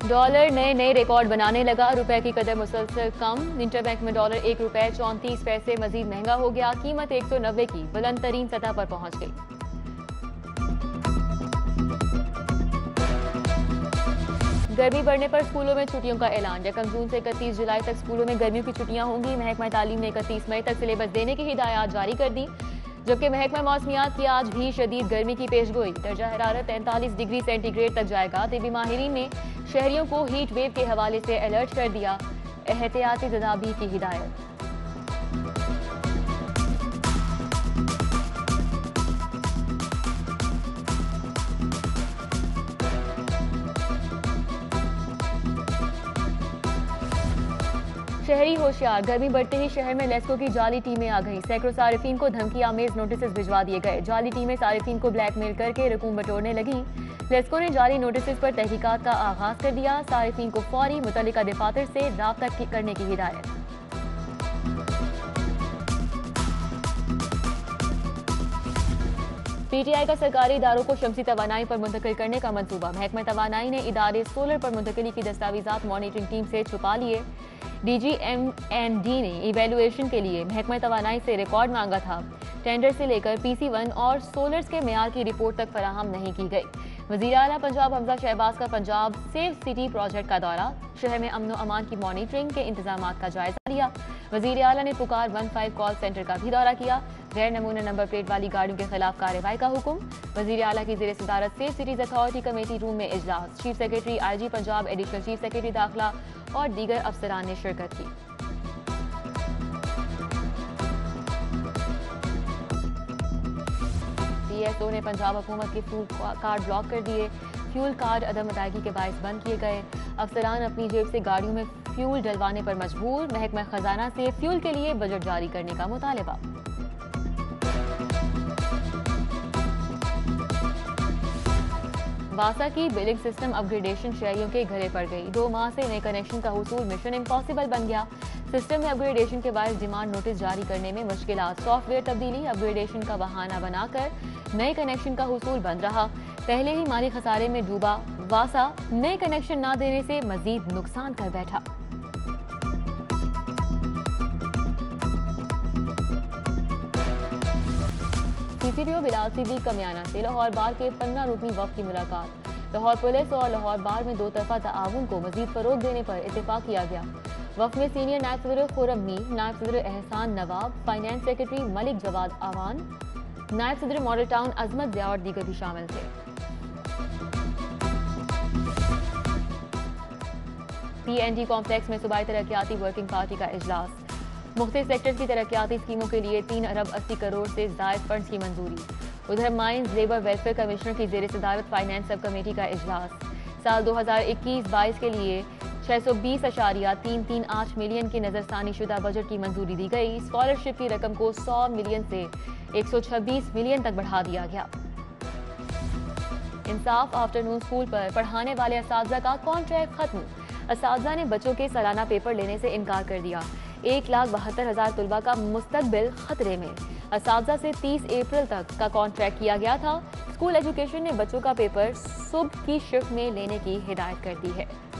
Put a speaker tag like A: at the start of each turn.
A: Dollar नए नए record बनाने लगा। रुपए की कदर मुसलसल कम। इंटरबैंक में डॉलर 1 रुपए 34 पैसे मजीद महंगा हो गया। कीमत 190 की बुलंद तरीन सतह पर पहुंच गई। गर्मी बढ़ने पर स्कूलों में छुट्टियों का ऐलान। 1 जून से 31 जुलाई तक स्कूलों में गर्मियों की छुट्टियां होंगी। महकमा तालीम ने 31 मई तक सिलेबस देने की हिदायत जारी कर दी, जबकि महकमा मौसमियात की आज भी शदीद गर्मी की पेशगोई। दर्जा हरारत 43 डिग्री सेंटीग्रेड तक जाएगा। तिबी माहिरीन ने शहरियों को हीट वेव के हवाले से अलर्ट कर दिया। एहतियाती तदाबीर की हिदायत। शहरी होशियार। गर्मी बढ़ते ही शहर में लेस्को की जाली टीमें आ गईं। सैकड़ों सारिफीन को धमकी आमेज नोटिस भिजवा दिए गए। जाली टीमें सारिफीन को ब्लैकमेल करके रकूम बटोरने लगी। लेस्को ने जाली नोटिस पर तहकीकात का आगाज कर दिया। सारिफीन को फौरी मुतल्लिका दफातर से राब्ता करने की हिदायत। पीटीआई का सरकारी इदारों को शमसी तवानाई पर मुंतकिल करने का मंसूबा। महकमा तवानाई ने इदारे सोलर पर मुंतकिली की दस्तावेजात मॉनिटरिंग टीम से छुपा लिए। DGMND ने इवेल्युएशन के लिए महकमा तवानाई से रिकॉर्ड मांगा था। टेंडर से लेकर PC1 और सोलर्स के मेयार की रिपोर्ट तक फराहम नहीं की गई। वज़ीर आला पंजाब हमजा शहबाज का पंजाब सेव सिटी प्रोजेक्ट का दौरा। शहर में अमन अमान की मॉनिटरिंग के इंतजाम का जायजा लिया। वज़ीर आला ने पुकार 15 कॉल सेंटर का भी दौरा किया। गैर नमूना नंबर प्लेट वाली गाड़ियों के खिलाफ कार्रवाई का हुक्म। वज़ीर आला की ज़ेर सदारत safe cities authority committee room में इजलास। Chief secretary IG Punjab, additional chief secretary दाखिला और दीगर अफसरान ने शिरकत की। PSO ने पंजाब हुकूमत के फ्यूल कार्ड ब्लॉक कर दिए। फ्यूल कार्ड अदम अदायगी के बायस बंद किए गए। अफसरान अपनी जेब से गाड़ियों में फ्यूल डलवाने पर मजबूर। महकमा खजाना से फ्यूल के लिए बजट जारी करने का मुतालबा। वासा की बिलिंग सिस्टम अपग्रेडेशन शहरियों के घरे पड़ गई। 2 माह से नए कनेक्शन का हुसूल मिशन इम्पॉसिबल बन गया। सिस्टम में अपग्रेडेशन के बाद डिमांड नोटिस जारी करने में मुश्किलात। सॉफ्टवेयर तब्दीली अपग्रेडेशन का बहाना बनाकर नए कनेक्शन का हुसूल बंद रहा। पहले ही माली खसारे में डूबा वासा नए कनेक्शन न देने से मजीद नुकसान कर बैठा। CCTO बिलाल सिद्दीक कमियाना से लाहौर बार के 15 रुकनी वक्त की मुलाकात। लाहौर पुलिस और लाहौर बार में 2 तरफा ताउन को मजीद फरोग देने पर इत्तेफाक किया गया। वक्त में सीनियर नायब सदर खुर्रम मीर, नायब सदर एहसान नवाब, फाइनेंस सेक्रेटरी मलिक जवाद आवान, नायब सदर मॉडल टाउन अजमत ज़िया और दीगर भी शामिल थे। PNG कॉम्प्लेक्स में सूबाई तरक्याती वर्किंग पार्टी का इजलास। मुख्तलिफ सेक्टर्स की तरक्याती स्कीमों के लिए 3 अरब 80 करोड़ से ज़ायद फंड्स की मंजूरी। उधर माइंस लेबर वेलफेयर कमिश्नर की ज़ेर सदारत फाइनेंस सब कमेटी का इजलास। साल 2021-22 के लिए 620.338 मिलियन के नजरसानी शुदा बजट की मंजूरी दी गई। स्कॉलरशिप की रकम को 100 मिलियन से 126 मिलियन तक बढ़ा दिया गया। इंसाफ आफ्टरनून स्कूल पर पढ़ाने वाले असातिज़ा का कॉन्ट्रैक्ट खत्म। असातिज़ा ने बच्चों के सालाना पेपर लेने से इनकार कर दिया। 1,72,000 तुलबा का मुस्तकबिल खतरे में। असातिज़ा से 30 अप्रैल तक का कॉन्ट्रैक्ट किया गया था। स्कूल एजुकेशन ने बच्चों का पेपर सुबह की शिफ्ट में लेने की हिदायत कर दी है।